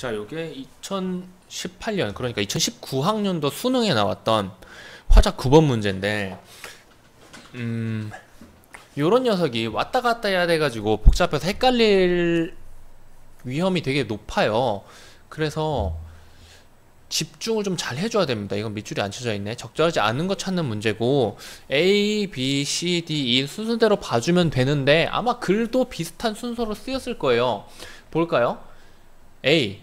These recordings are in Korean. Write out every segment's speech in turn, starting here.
자, 요게 2018년, 그러니까 2019학년도 수능에 나왔던 화작 9번 문제인데, 요런 녀석이 왔다 갔다 해야 돼가지고 복잡해서 헷갈릴 위험이 되게 높아요. 그래서 집중을 좀 잘 해줘야 됩니다. 이건 밑줄이 안 쳐져 있네. 적절하지 않은 거 찾는 문제고, A, B, C, D, E 순서대로 봐주면 되는데, 아마 글도 비슷한 순서로 쓰였을 거예요. 볼까요? A,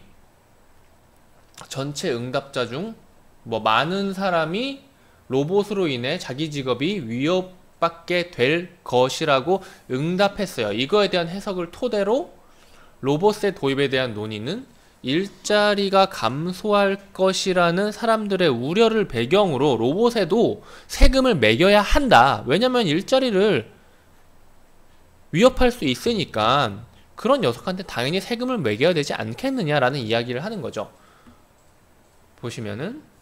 전체 응답자 중 뭐 많은 사람이 로봇으로 인해 자기 직업이 위협받게 될 것이라고 응답했어요. 이거에 대한 해석을 토대로 로봇의 도입에 대한 논의는 일자리가 감소할 것이라는 사람들의 우려를 배경으로 로봇에도 세금을 매겨야 한다. 왜냐면 일자리를 위협할 수 있으니까 그런 녀석한테 당연히 세금을 매겨야 되지 않겠느냐라는 이야기를 하는 거죠. 보시면은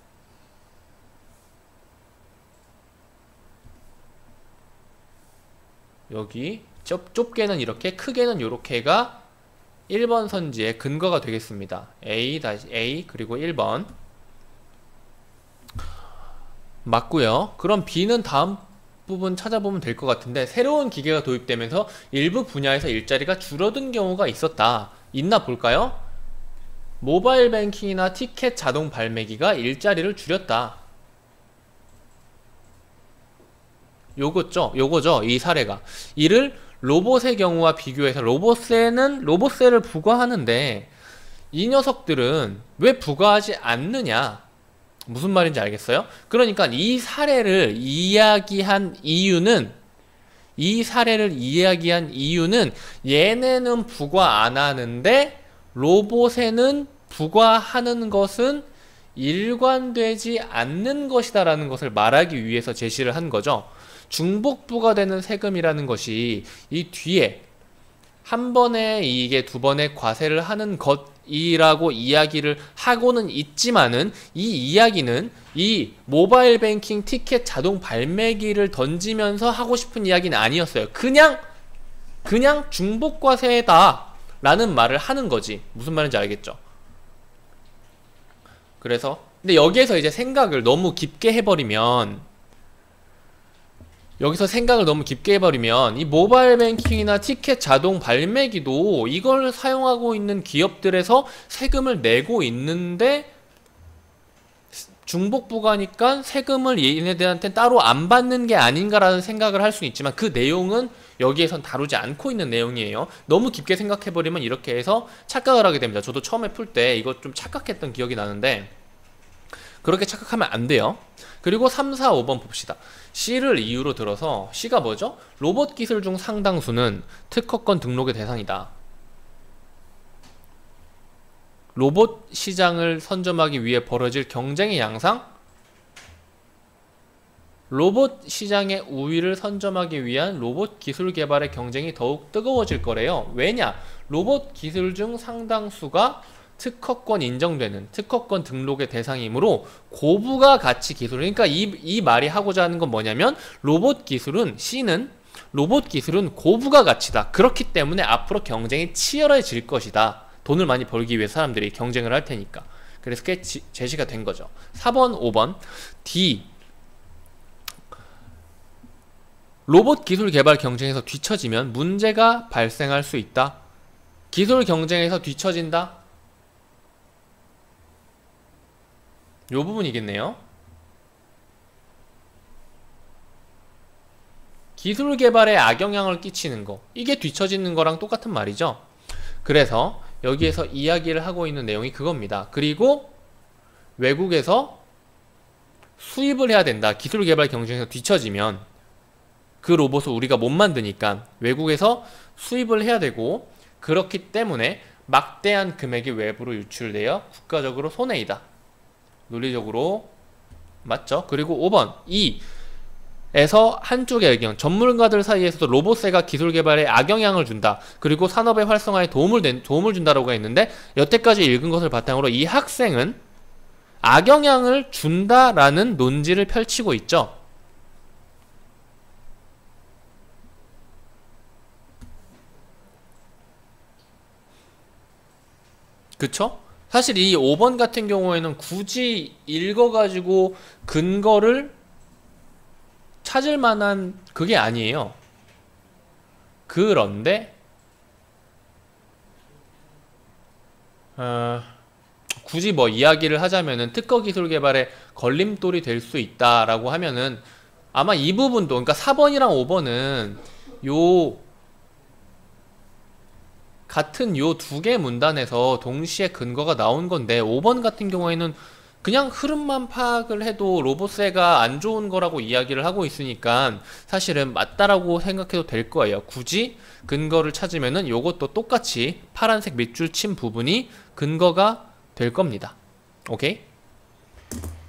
여기 좁게는 이렇게, 크게는 이렇게가 1번 선지의 근거가 되겠습니다. A 그리고 1번 맞고요. 그럼 B는 다음 부분 찾아보면 될 것 같은데, 새로운 기계가 도입되면서 일부 분야에서 일자리가 줄어든 경우가 있었다. 있나 볼까요? 모바일 뱅킹이나 티켓 자동 발매기가 일자리를 줄였다. 요거죠. 이 사례가. 이를 로봇의 경우와 비교해서 로봇세를 부과하는데 이 녀석들은 왜 부과하지 않느냐? 무슨 말인지 알겠어요? 그러니까 이 사례를 이야기한 이유는 얘네는 부과 안 하는데 로봇에는 부과하는 것은 일관되지 않는 것이다 라는 것을 말하기 위해서 제시를 한 거죠. 중복 부과되는 세금이라는 것이 이 뒤에 한 번의 이익에 두 번의 과세를 하는 것이라고 이야기를 하고는 있지만은, 이 이야기는 이 모바일 뱅킹 티켓 자동 발매기를 던지면서 하고 싶은 이야기는 아니었어요. 그냥 중복 과세다 라는 말을 하는 거지. 무슨 말인지 알겠죠? 그래서 근데 여기에서 이제 생각을 너무 깊게 해버리면 이 모바일 뱅킹이나 티켓 자동 발매기도 이걸 사용하고 있는 기업들에서 세금을 내고 있는데 중복 부과니까 세금을 얘네들한테 따로 안 받는 게 아닌가라는 생각을 할 수는 있지만, 그 내용은 여기에선 다루지 않고 있는 내용이에요. 너무 깊게 생각해버리면 이렇게 해서 착각을 하게 됩니다. 저도 처음에 풀 때 이거 좀 착각했던 기억이 나는데 그렇게 착각하면 안 돼요. 그리고 3, 4, 5번 봅시다. C를 이유로 들어서, C가 뭐죠? 로봇 기술 중 상당수는 특허권 등록의 대상이다. 로봇 시장을 선점하기 위해 벌어질 경쟁의 양상? 로봇 시장의 우위를 선점하기 위한 로봇 기술 개발의 경쟁이 더욱 뜨거워질 거래요. 왜냐? 로봇 기술 중 상당수가 특허권 인정되는, 특허권 등록의 대상이므로 고부가 가치 기술, 그러니까 이 말이 하고자 하는 건 뭐냐면 C는 로봇 기술은 고부가 가치다. 그렇기 때문에 앞으로 경쟁이 치열해질 것이다. 돈을 많이 벌기 위해 사람들이 경쟁을 할 테니까. 그래서 그게 제시가 된 거죠. 4번, 5번 D, 로봇 기술 개발 경쟁에서 뒤처지면 문제가 발생할 수 있다. 기술 경쟁에서 뒤처진다? 요 부분이겠네요. 기술 개발에 악영향을 끼치는 거, 이게 뒤처지는 거랑 똑같은 말이죠. 그래서 여기에서 이야기를 하고 있는 내용이 그겁니다. 그리고 외국에서 수입을 해야 된다. 기술 개발 경쟁에서 뒤처지면 그 로봇을 우리가 못 만드니까 외국에서 수입을 해야 되고, 그렇기 때문에 막대한 금액이 외부로 유출되어 국가적으로 손해이다. 논리적으로 맞죠? 그리고 5번 E에서 한쪽의 의견, 전문가들 사이에서도 로봇세가 기술 개발에 악영향을 준다. 그리고 산업의 활성화에 도움을 준다라고 했는데, 여태까지 읽은 것을 바탕으로 이 학생은 악영향을 준다라는 논지를 펼치고 있죠. 그쵸? 사실 이 5번 같은 경우에는 굳이 읽어가지고 근거를 찾을 만한 그게 아니에요. 그런데 굳이 뭐 이야기를 하자면은 특허 기술 개발에 걸림돌이 될 수 있다라고 하면은 아마 이 부분도, 그러니까 4번이랑 5번은 요 같은 요 두 개 문단에서 동시에 근거가 나온 건데, 5번 같은 경우에는 그냥 흐름만 파악을 해도 로봇세가 안 좋은 거라고 이야기를 하고 있으니까 사실은 맞다라고 생각해도 될 거예요. 굳이 근거를 찾으면은 요것도 똑같이 파란색 밑줄 친 부분이 근거가 될 겁니다. 오케이?